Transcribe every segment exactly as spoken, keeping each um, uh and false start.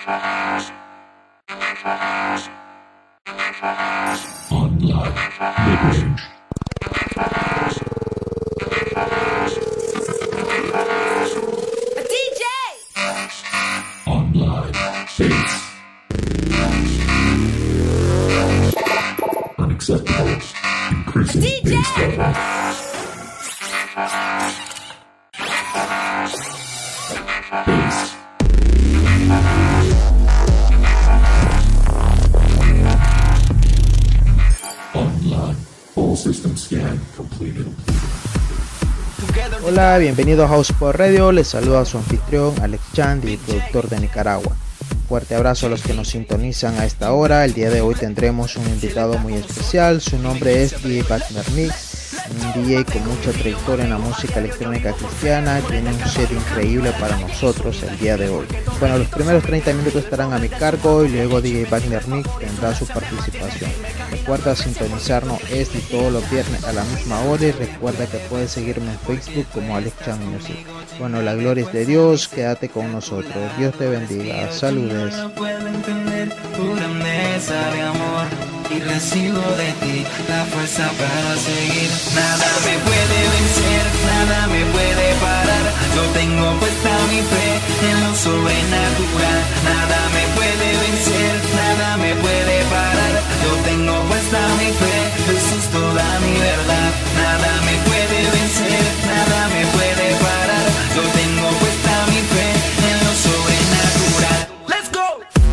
Online mid-range. A D J! Online bass. Unacceptable. Increasing D J! bass level. Bass. Online. All system scan completed. Hola, bienvenido a House Power Radio, les saluda su anfitrión Alex Chand y productor de Nicaragua. Un fuerte abrazo a los que nos sintonizan a esta hora. El día de hoy tendremos un invitado muy especial, su nombre es D J Wagner Mix, un D J con mucha trayectoria en la música electrónica cristiana, tiene un set increíble para nosotros el día de hoy. Bueno, los primeros treinta minutos estarán a mi cargo y luego D J Wagner Mix tendrá su participación. Recuerda sintonizarnos este y todos los viernes a la misma hora y recuerda que puedes seguirme en Facebook como Alex Chand Music. Bueno, la gloria es de Dios, quédate con nosotros, Dios te bendiga, saludes. No puedo entender tu grandeza de amor y recibo de ti la fuerza para seguir. Nada me puede vencer, nada me puede parar. Yo tengo puesta mi fe en lo sobrenatural. Nada me puede vencer, nada me puede parar. Yo tengo puesta mi fe, Jesús toda mi verdad. Nada me puede vencer, nada me puede parar. Yo tengo puesta mi fe en lo sobrenatural. Let's go.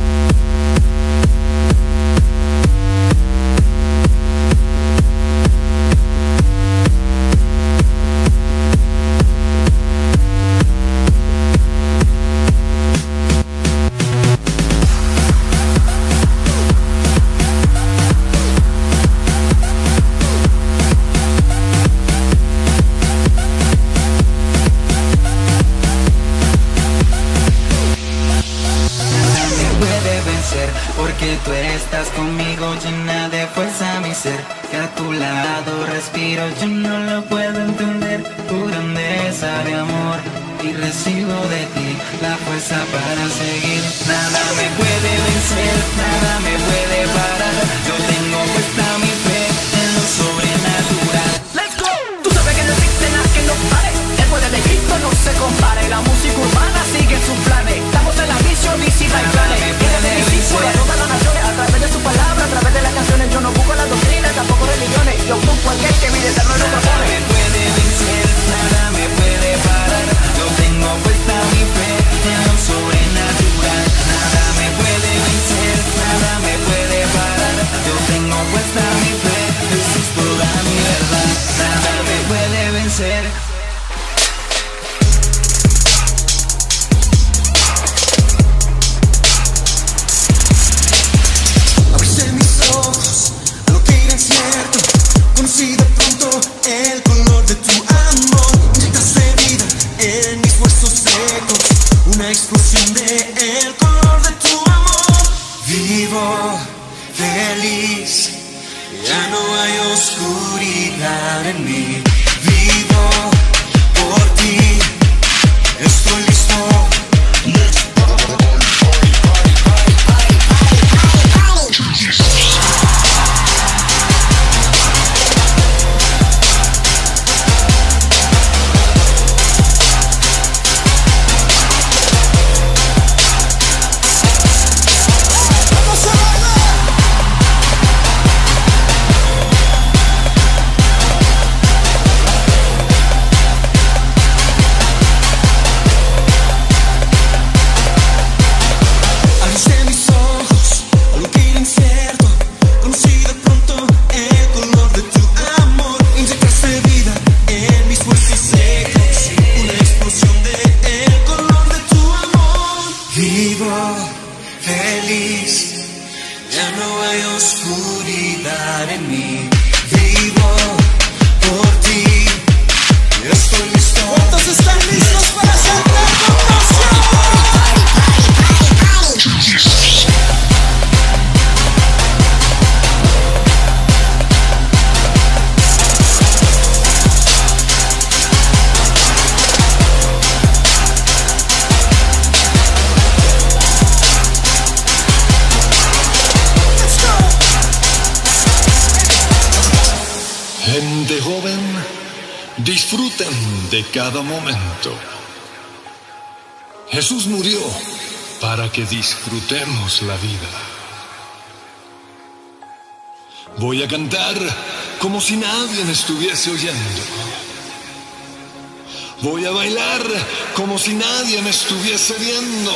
Porque tú estás conmigo, llena de fuerza mi ser. Que a tu lado respiro, yo no lo puedo entender. Tu grandeza de amor y recibo de ti la fuerza para seguir. Nada me puede vencer, nada me puede parar. Yo tengo puesta mi fe en lo sobrenatural. Let's go. Tú sabes que no existe nada que nos pare. El poder de Cristo no se compare. La música urbana sigue sus planes. Estamos en la misión y si no hay planes. Discípulo a todas las naciones a través de su palabra, a través de las canciones. Yo no busco las doctrinas, tampoco religiones. Yo busco aquel que mi eterno no propone. Nada me puede vencer, nada me puede parar. Yo tengo puesta mi fe en lo sobrenatural. Nada me puede vencer, nada me puede parar. Yo tengo puesta mi fe, Jesús toda mi verdad. Nada me puede vencer. Conocí de pronto el color de tu amor. Inyectaste vida en mis huesos secos. Una explosión de el color de tu amor. Vivo feliz, ya no hay oscuridad en mí. Vivo por ti, estoy listo. Disfruten de cada momento. Jesús murió para que disfrutemos la vida. Voy a cantar como si nadie me estuviese oyendo. Voy a bailar como si nadie me estuviese viendo.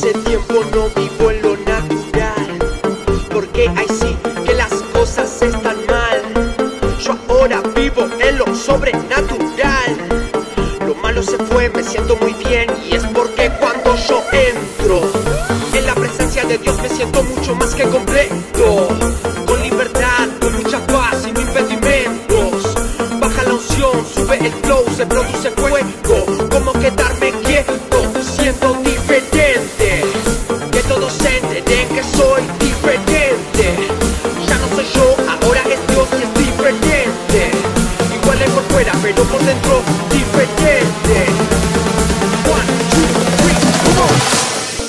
hace tiempo no vivo en lo natural, porque ahí sí que las cosas están mal. Yo ahora vivo en lo sobrenatural. Lo malo se fue, me siento muy bien, y es porque cuando yo entro en la presencia de Dios me siento mucho más que completo, con libertad, con mucha paz y no impedimentos. Baja la unción, sube el flow, se produce fuego. Como quedarme quieto, siento diferente. Que todos entren que soy diferente. Ya no soy yo, ahora es Dios y es diferente. Igual es por fuera, pero por dentro diferente. One, two, three, come on.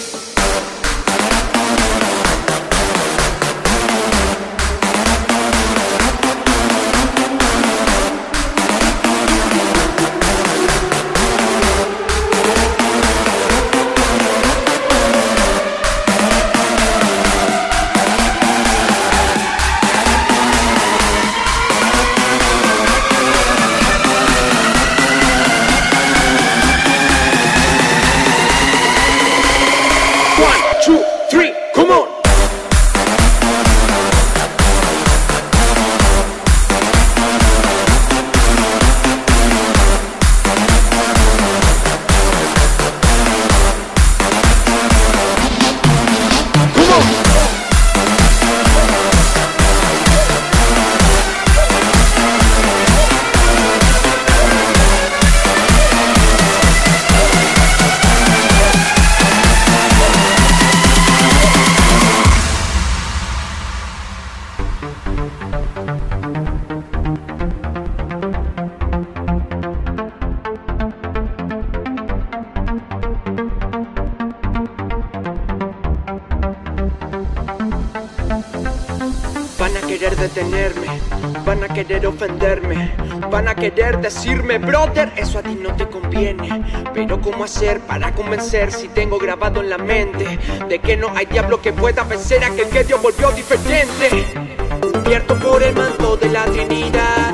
Van a querer detenerme, van a querer ofenderme, van a querer decirme, brother, eso a ti no te conviene. Pero ¿cómo hacer para convencer si tengo grabado en la mente de que no hay diablo que pueda vencer a aquel que Dios volvió diferente? Cubierto por el manto de la Trinidad,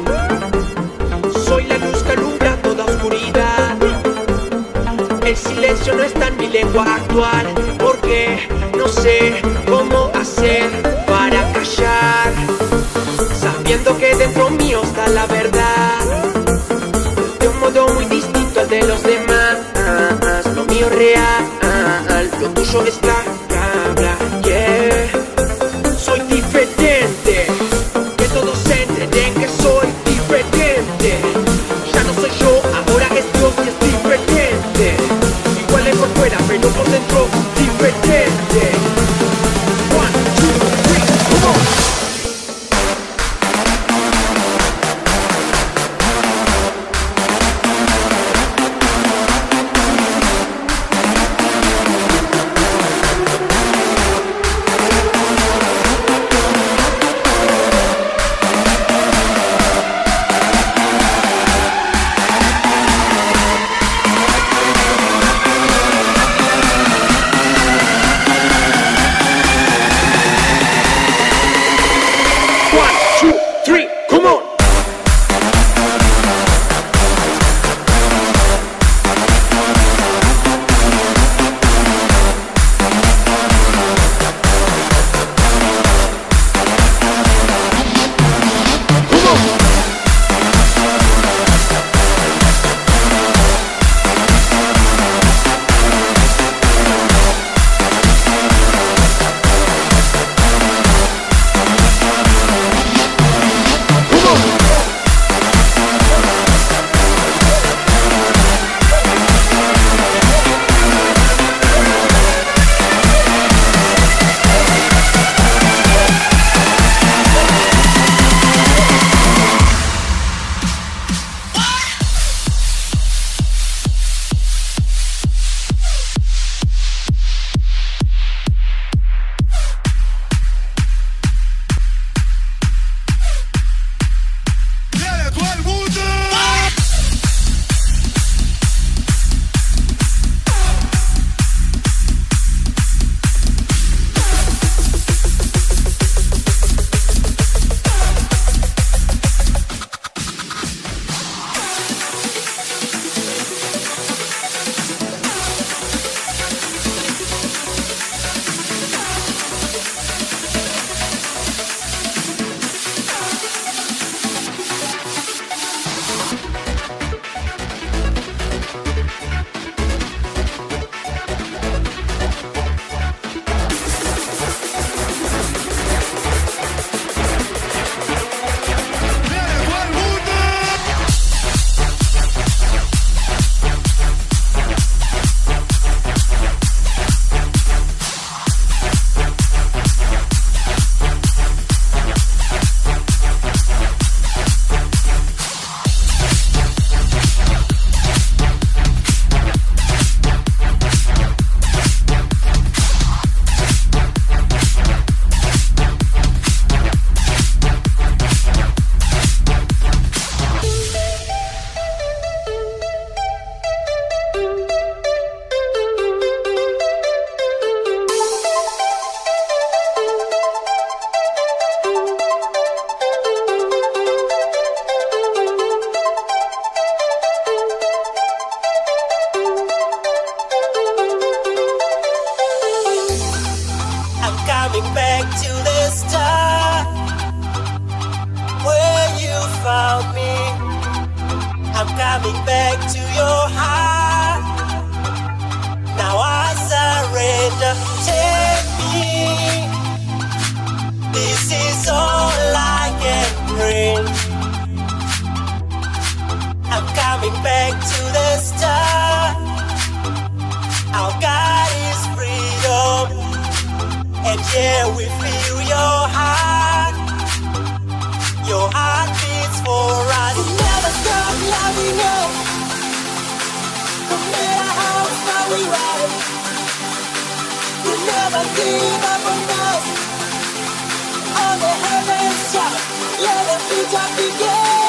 soy la luz que alumbra toda oscuridad. El silencio no está en mi lengua actual, porque no sé cómo hacer para callar, sabiendo que dentro mío está la verdad, de un modo muy distinto al de los demás. Lo mío real, lo tuyo es la cabra, yeah. Soy diferente, que todos entren que soy diferente. Ya no soy yo, ahora es Dios y es diferente. Igual es por fuera, pero por dentro diferente. One, two, three, come on. coming back to the start where you found me. I'm coming back to your heart. Now I surrender. Take me. This is all I can bring. I'm coming back to the start. Our God is freedom. And yeah, we feel your heart. Your heart beats for us. We'll never stop loving you. No matter how far we ride, we'll never give up on us. All the heavens shout, let the future begin.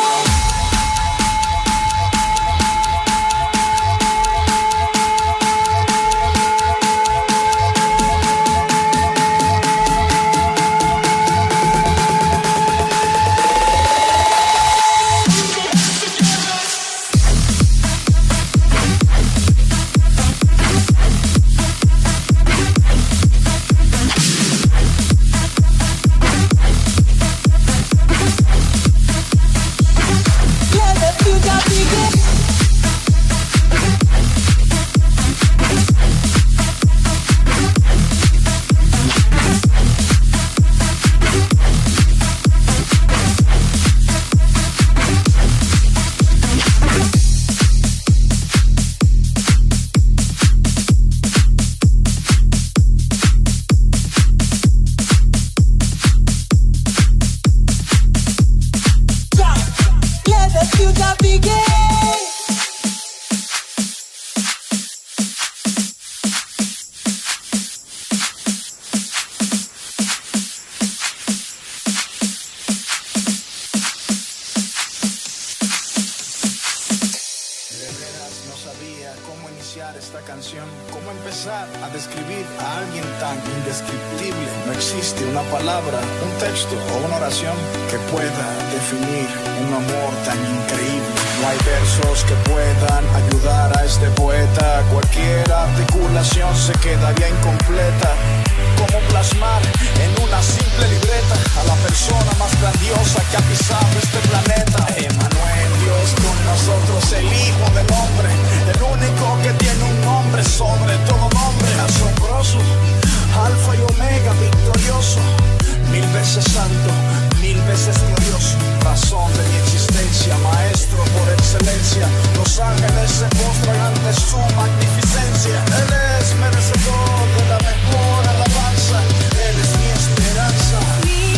Esta canción, cómo empezar a describir a alguien tan indescriptible. No existe una palabra, un texto o una oración que pueda definir un amor tan increíble. No hay versos que puedan ayudar a este poeta. Cualquier articulación se quedaría incompleta. Cómo plasmar en una simple libreta a la persona más grandiosa que ha pisado este planeta. Emmanuel, Dios con nosotros, el Hijo del Hombre, el único que tiene un nombre sobre todo nombre. Asombroso, Alfa y Omega, victorioso, mil veces santo, mil veces glorioso. Razón de mi existencia, maestro por excelencia. Los ángeles se postran ante su magnificencia. Él es merecedor de la mejor alabanza. Él es mi esperanza. Mi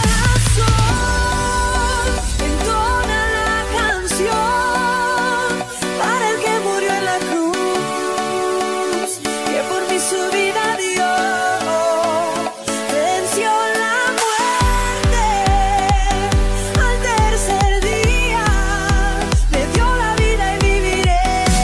corazón entona la canción para el que murió en la cruz, que por mí su vida dio. Venció la muerte al tercer día. Me dio la vida y viviré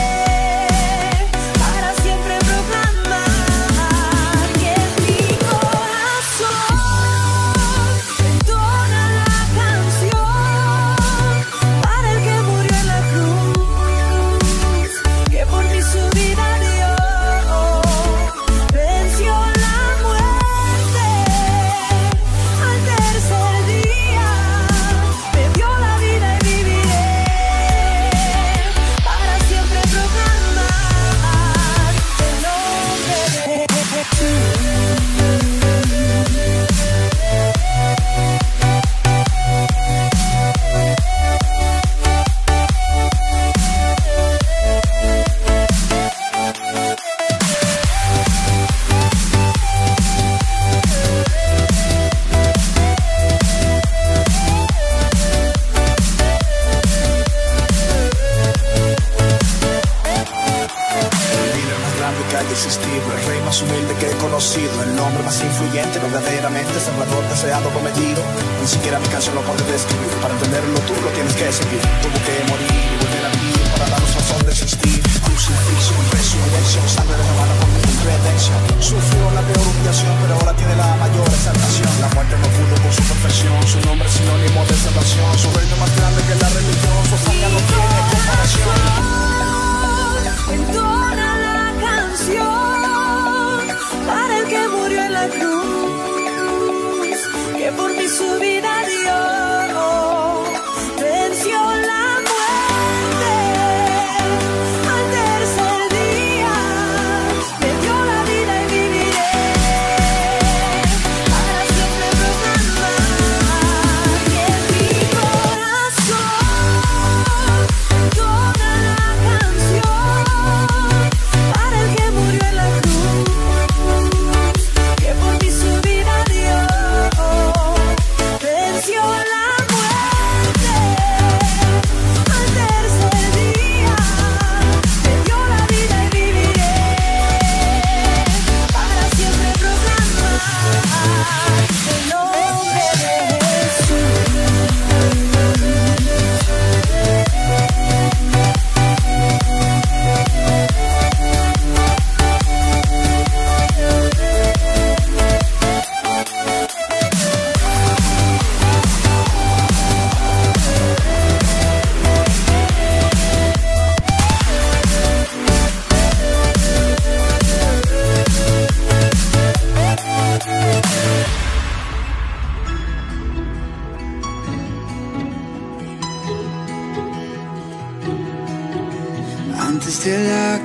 para siempre proclamar que en mi corazón entona la canción para el que murió en la cruz, que por mí su vida dio. Venció la muerte al tercer día. Me dio la vida y viviré para siempre proclamar el nombre de Jesús. El líder más grande que haya existido, el rey más humilde que he conocido, el hombre más influyente, verdaderamente salvador, deseado, prometido. Ni siquiera mi canción lo puede describir. Para entenderlo tú lo tienes que seguir. Tuvo que morir y volver a vivir para darnos razón de existir. Crucifixión, resurrección, sangre renovada por mi redención. Sufrió la peor humillación, pero ahora tiene la mayor exaltación. La muerte no pudo con su perfección, su nombre es sinónimo de salvación. Su reino más grande que la religión, su hazaña no tiene comparación. Entona la canción para el que murió en la cruz.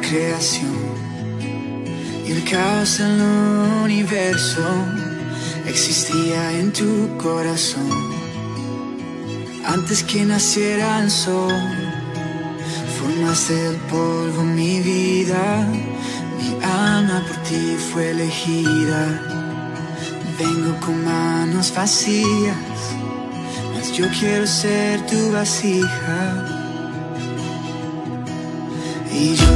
creación y el caos en el universo existía en tu corazón. Antes que naciera el sol, formaste el polvo mi vida, mi alma por ti fue elegida. Vengo con manos vacías, mas yo quiero ser tu vasija. Y yo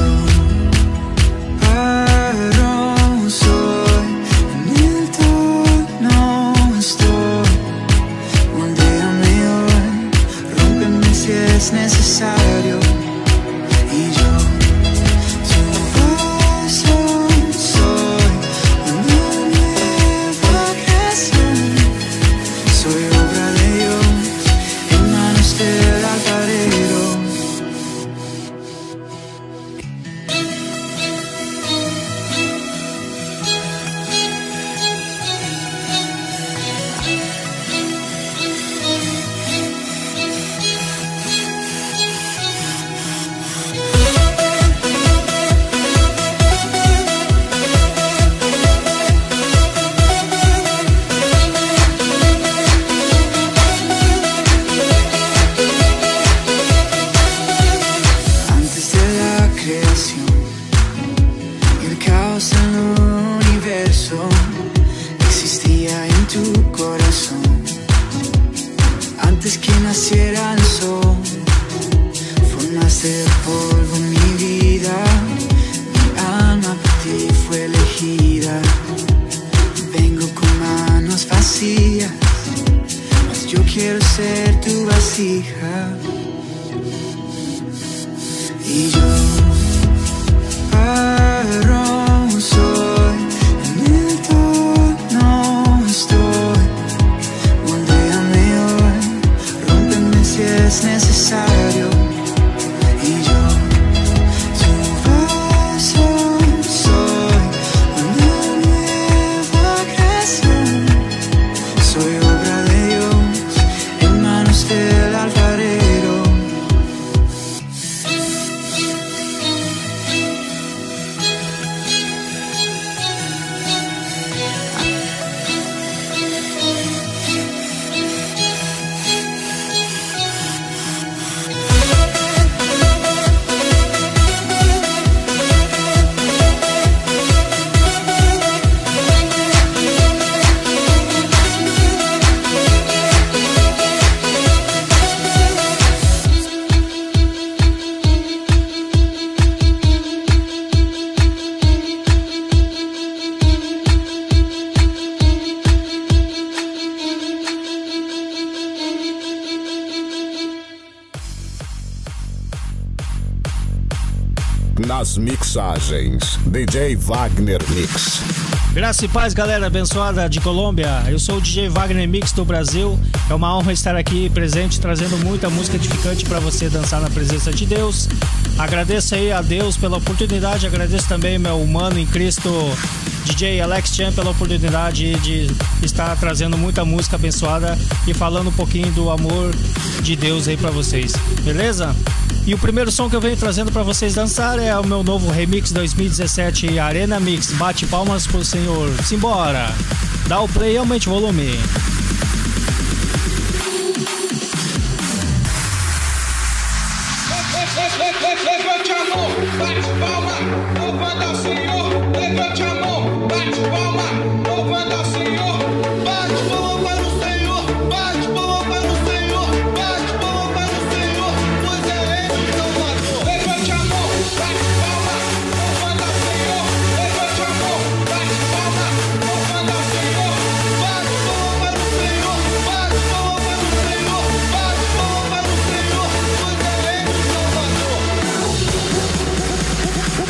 varón soy, en el tono estoy. Moldéame hoy, rómpeme si es necesario. Y yo tu vaso soy, una nueva creación. Soy obra de Dios, en manos del alfarero. Antes que naciera el sol, formaste el polvo mi vida, mi alma por ti fue elegida. Vengo con manos vacías, mas yo quiero ser tu vasija. Y yo varón soy, en el tono estoy. Moldéame hoy, rómpeme si es necesario. Y yo tu vaso soy, una nueva creación. Soy obra de Dios, en manos del alfarero. Nas mixagens, D J Wagner Mix. Graça e paz, galera abençoada de Colômbia. Eu sou o D J Wagner Mix do Brasil. É uma honra estar aqui presente, trazendo muita música edificante para você dançar na presença de Deus. Agradeço aí a Deus pela oportunidade, agradeço também meu mano em Cristo, D J Alex Chan, pela oportunidade de estar trazendo muita música abençoada e falando um pouquinho do amor de Deus aí para vocês, beleza? E o primeiro som que eu venho trazendo para vocês dançar é o meu novo remix dois mil e dezessete Arena Mix. Bate palmas pro Senhor. Simbora! Dá o play e aumente o volume. Levante a mão, bate palma, louvando ao Senhor. Levante a mão, bate palma, louvando ao Senhor. Bate palma para o Senhor, bate palma para o Senhor, bate palma para o Senhor, pois é Ele o Salvador. Levante a mão, bate palma, louvando ao Senhor. Levante a mão, bate palma, louvando ao Senhor. Bate palma para o Senhor, bate palma para o Senhor, bate palma para o Senhor, pois é Ele o Salvador.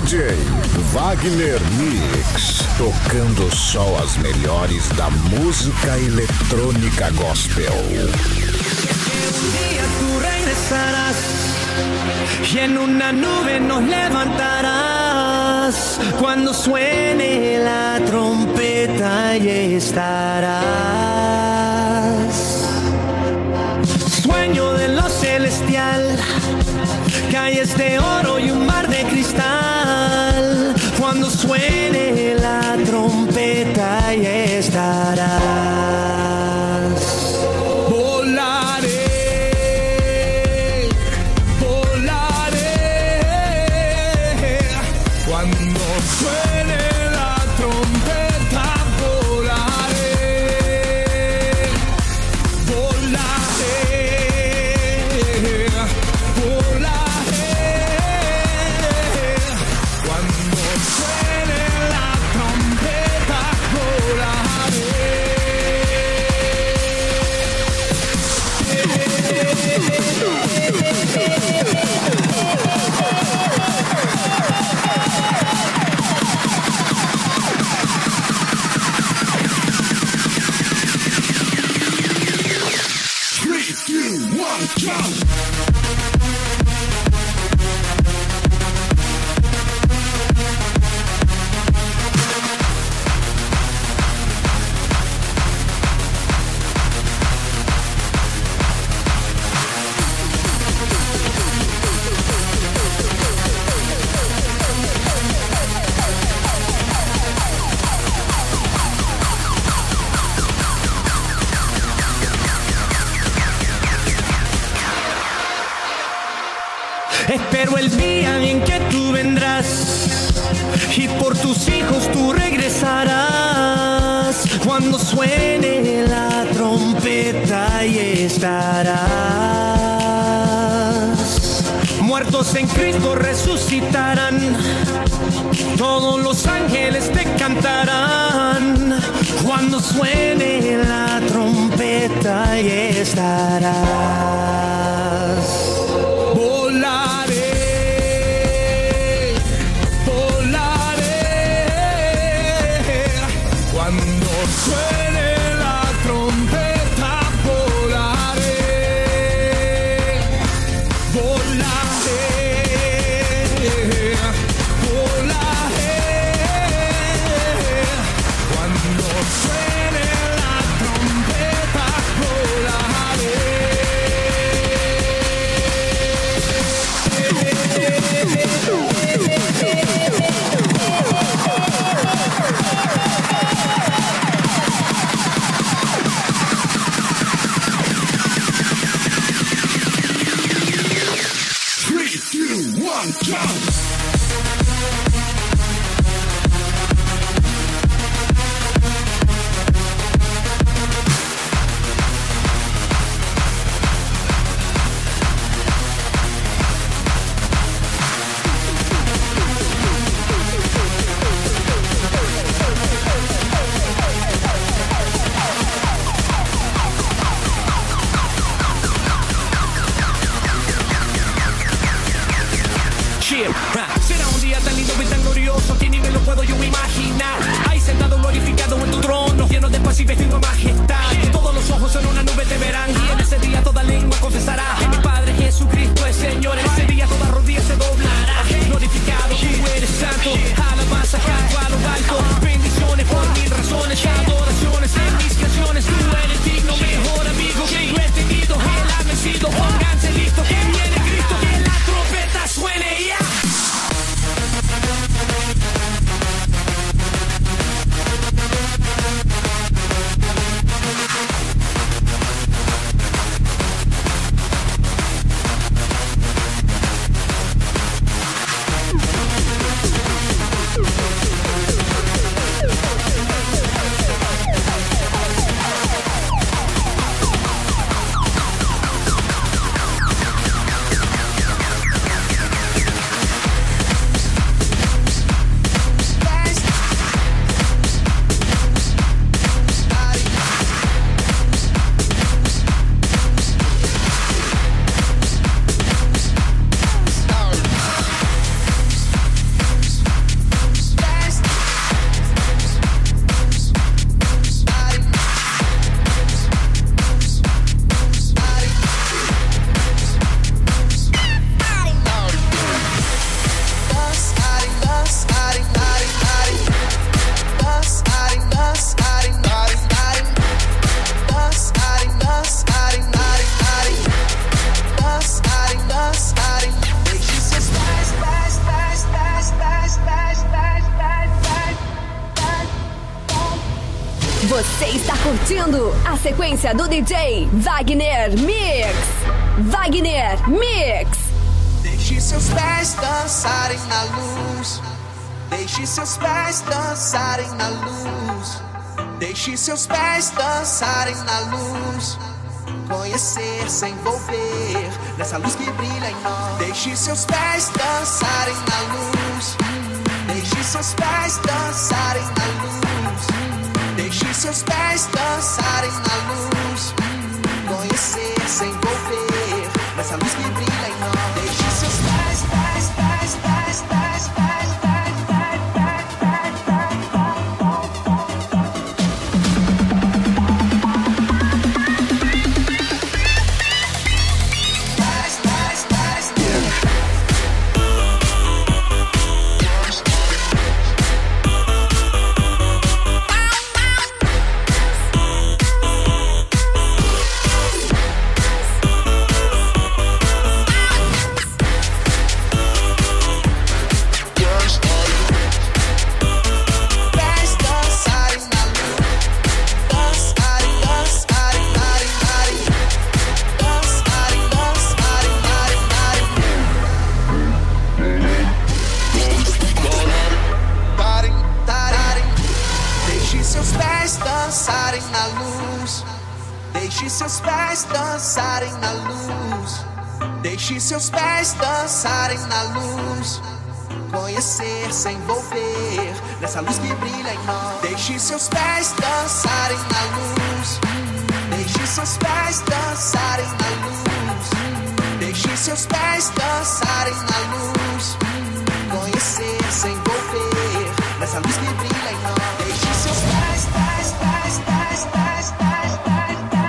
J Wagner Mix, tocando só as melhores da música eletrônica gospel. Un día tú regresarás y en una nube nos levantarás. Cuando suene la trompeta y estarás. Sueño de lo celestial, calles de oro y un mar de cristal. Cuando suene la trompeta y estarás. Volaré, volaré. Cuando suene la trompeta, volaré, volaré, volaré. Cuando suene la trompeta, Three, two, one, jump! Espero el día en que tú vendrás y por tus hijos tú regresarás. Cuando suene la trompeta y estarás. Muertos en Cristo resucitarán, todos los ángeles te cantarán. Cuando suene la trompeta y estarás. Volaré, volaré. Cuando suene la trompeta, volaré, volaré, volaré. Cuando suene la trompeta, volaré. Você está curtindo a sequência do D J Wagner Mix. Wagner Mix. Deixe seus pés dançarem na luz. Deixe seus pés dançarem na luz. Deixe seus pés dançarem na luz. Conhecer, se envolver nessa luz que brilha em nós. Deixe seus pés dançarem na luz. Deixe seus pés dançarem na luz. Deixe seus pés dançarem na luz. Conhecer, se envolver nessa luz que brilha em nós. Deixe seus pés, pés, pés, pés, pés, pés, pés, pés, pés, Deixe seus pés dançarem na luz. Conhecer, se envolver nessa luz que brilha em nós. Deixe seus pés dançarem na luz. Deixe seus pés dançarem na luz. Deixe seus pés dançarem na luz. Conhecer, se envolver nessa luz que brilha em nós. Deixe seus pés, pés, pés, pés, pés, pés, pés.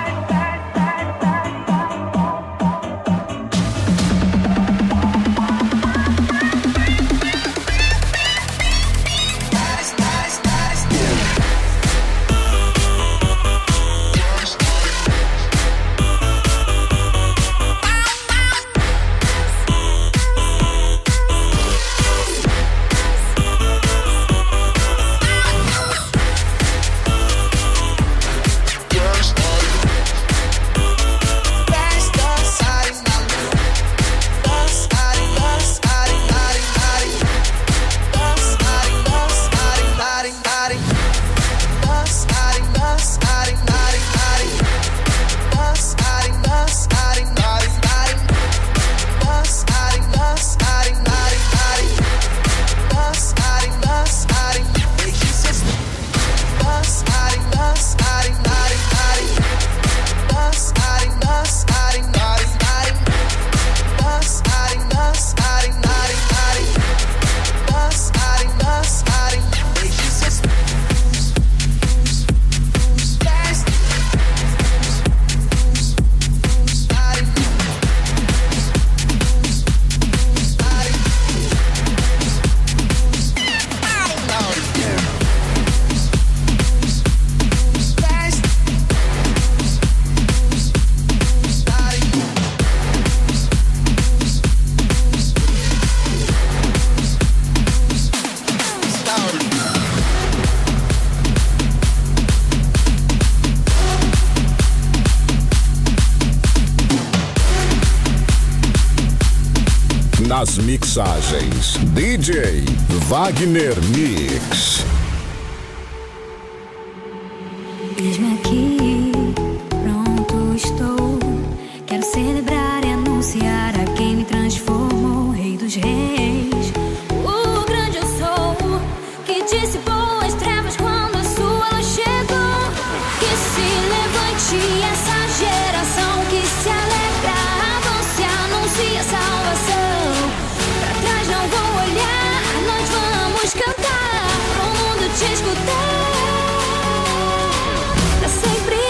Nas mixagens, D J Wagner Mix. Eis-me aqui, pronto estou. Quero celebrar e anunciar a quem me transformou, Rei dos Reis. O grande eu sou, que dissipou as trevas quando a sua luz chegou. Que se levante essa geração que se alegra, avance, anuncia salvação. Pra trás não vou olhar, nós vamos cantar pro mundo te escutar. Pra sempre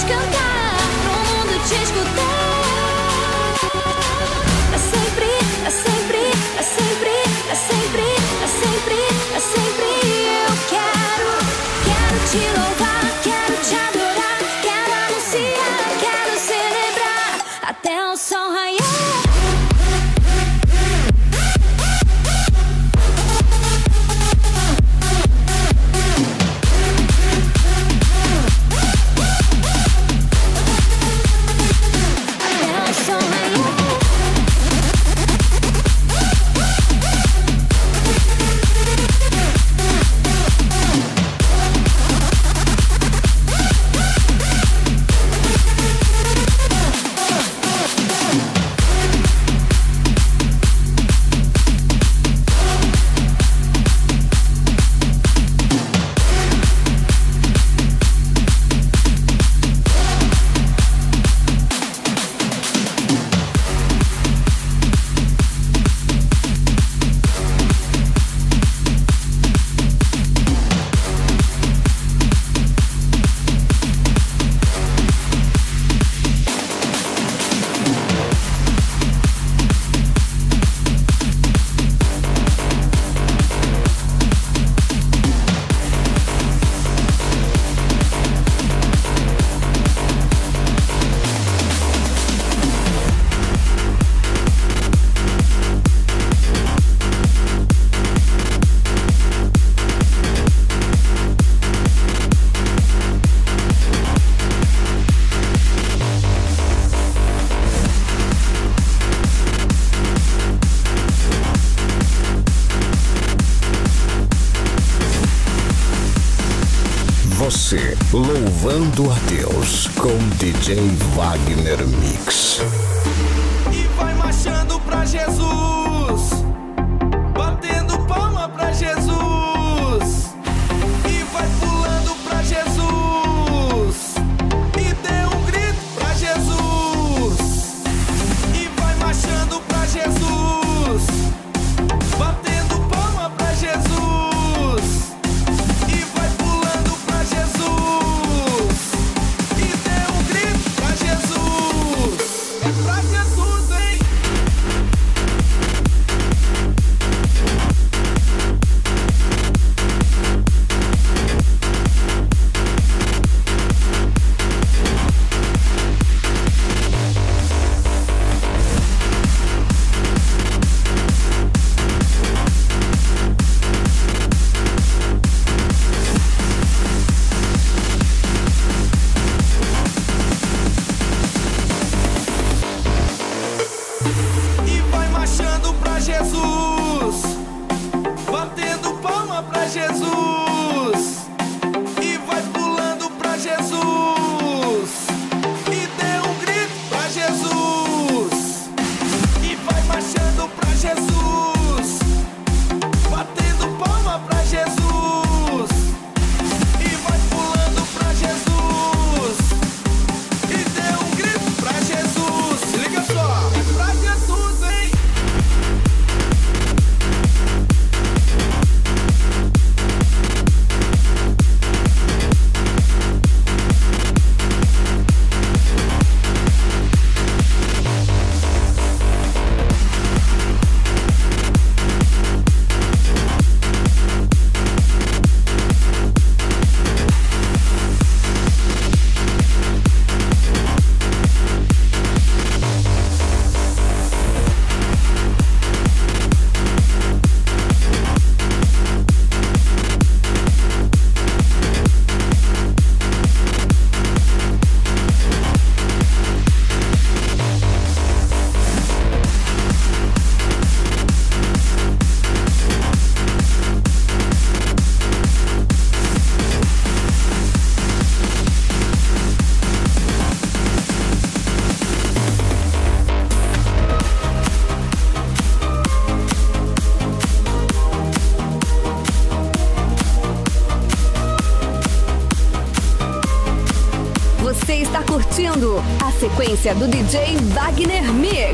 cantar, pro mundo te escutar. É sempre, é sempre, é sempre, é sempre, é sempre, é sempre. Eu quero, quero te louvar, quero te adorar, quero anunciar, quero celebrar até o sol raiar. Você louvando a Deus com D J Wagner Mix. E vai marchando pra Jesus, batendo palma pra Jesus. E vai pulando pra Jesus, e dê um grito pra Jesus. E vai marchando pra Jesus, batendo palma pra Jesus. Você está curtindo a sequência do D J Wagner Mix.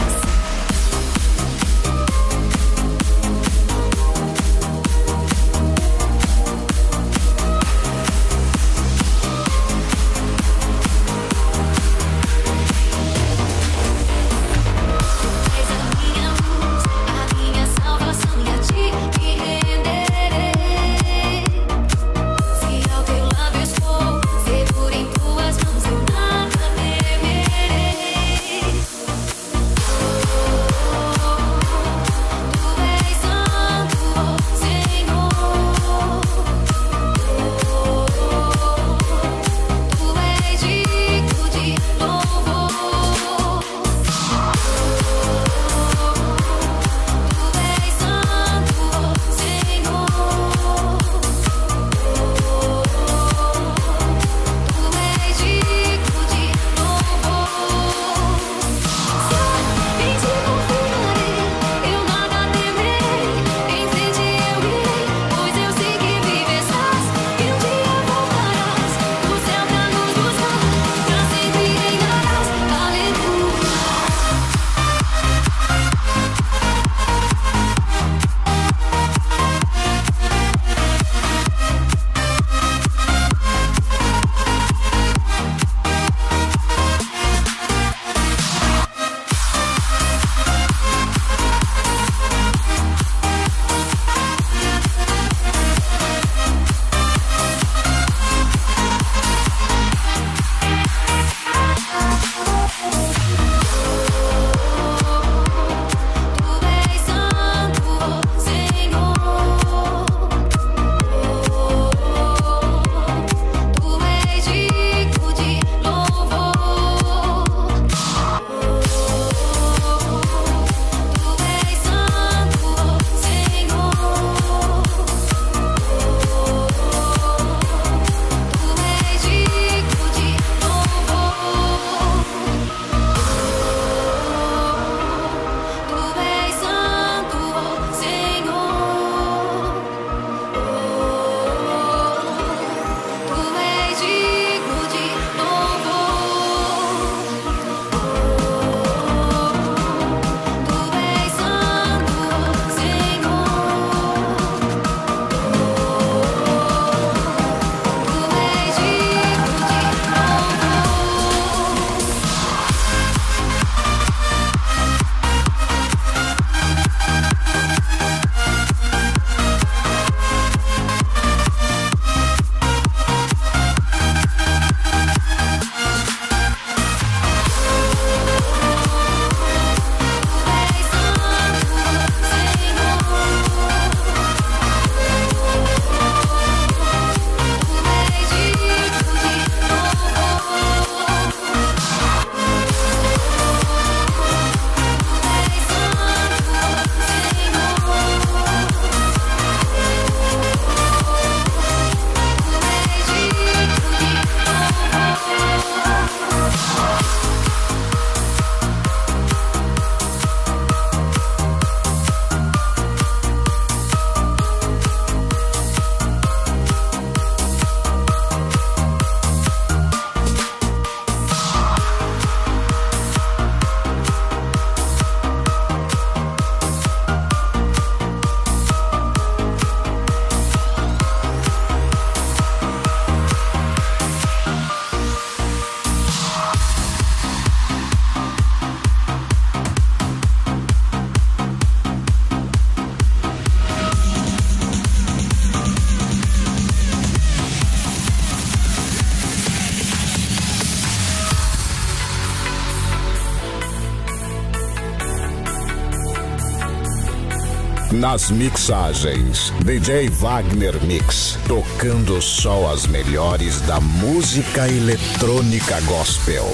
Nas mixagens, D J Wagner Mix, tocando só as melhores da música eletrônica gospel.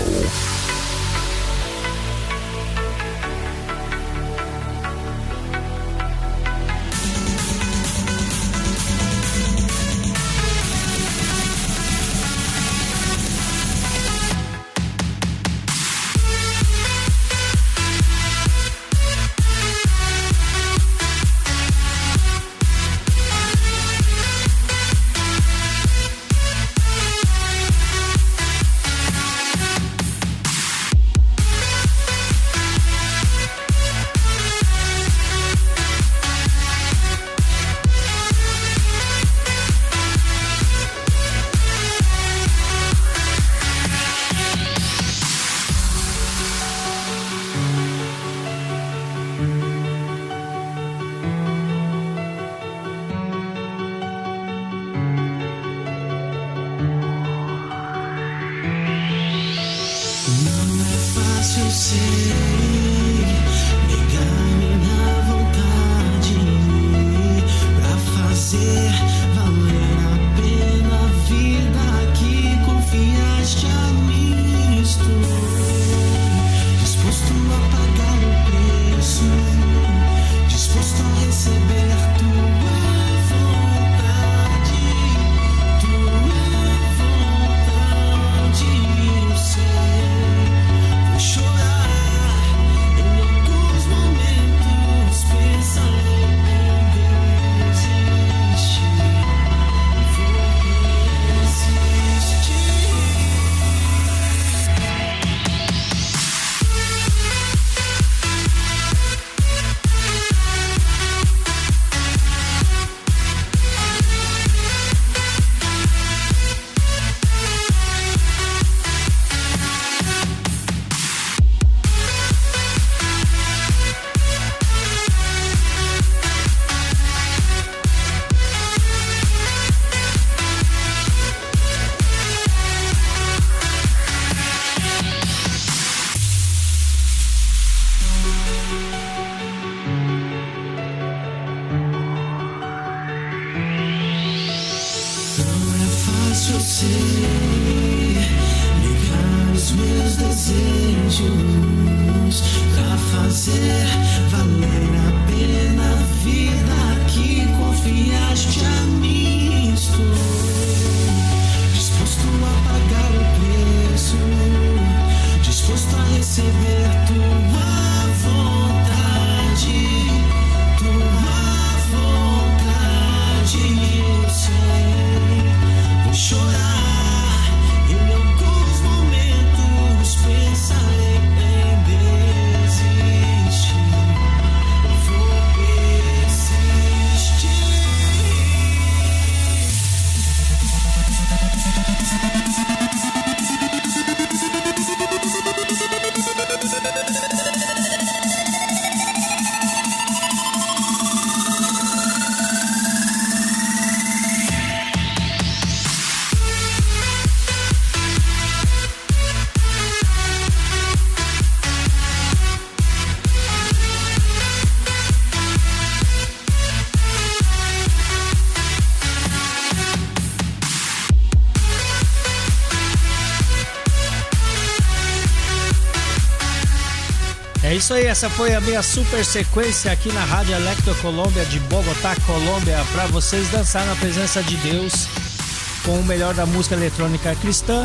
É isso aí, essa foi a minha super sequência aqui na Rádio Electro Colômbia de Bogotá, Colômbia, para vocês dançar na presença de Deus com o melhor da música eletrônica cristã.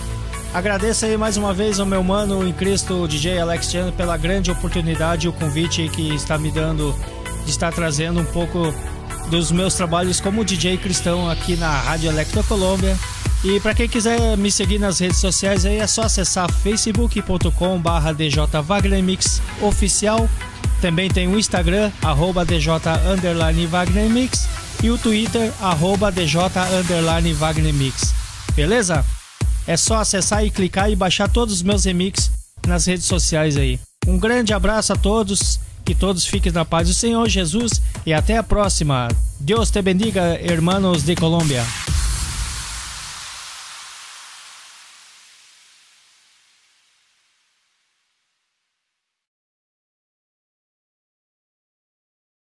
Agradeço aí mais uma vez ao meu mano em Cristo, D J Alex Chan, pela grande oportunidade e o convite que está me dando de estar trazendo um pouco dos meus trabalhos como D J cristão aqui na Rádio Electro Colômbia. E para quem quiser me seguir nas redes sociais aí é só acessar facebook ponto com barra D J Wagner Mix oficial. Também tem o Instagram, arroba D J underline Wagner Mix, e o Twitter, arroba D J underline Wagner Mix. Beleza? É só acessar e clicar e baixar todos os meus remixes nas redes sociais aí. Um grande abraço a todos, que todos fiquem na paz do Senhor Jesus e até a próxima. Deus te bendiga, hermanos de Colômbia.